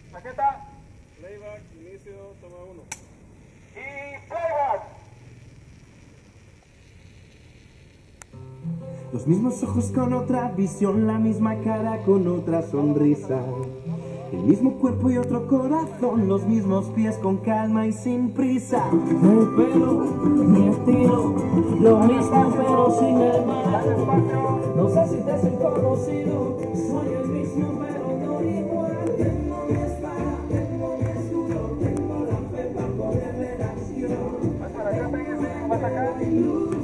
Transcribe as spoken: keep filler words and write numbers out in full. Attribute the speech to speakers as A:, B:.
A: Maqueta.
B: Playback, inicio, toma uno.
A: Y playback.
C: Los mismos ojos con otra visión, la misma cara con otra sonrisa. El mismo cuerpo y otro corazón, los mismos pies con calma y sin prisa. El pelo, mi estilo, lo mismo pero sin el mal. No sé si te has conocido, soy el mismo pero no igual. Tengo mi espada, tengo mi escudo, tengo la fe para poder ver acción.
A: Más para acá, péguese, más acá.